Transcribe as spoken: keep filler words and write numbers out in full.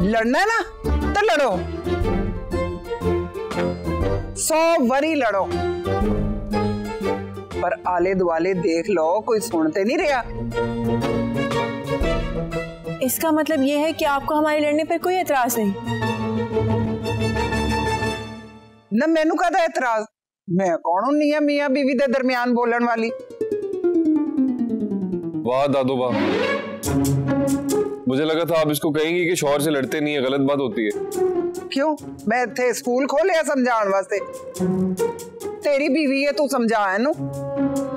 लड़ना है ना तो लड़ो, सौ वरी लड़ो, पर आले दुआले देख लो कोई सुनते नहीं रहा। इसका मतलब यह है कि आपको हमारे लड़ने पर कोई एतराज नहीं? न मैनू कहता एतराज, मैं कौन हूं मियां मियां बीवी के दरमियान बोलने वाली। वाह दादू वाह, मुझे लगा था आप इसको कहेंगी कि शौहर से लड़ते नहीं है, गलत बात होती है। क्यों, मैं थे स्कूल खोलिया समझाने वास्ते? तेरी बीवी है, तू समझा है नू।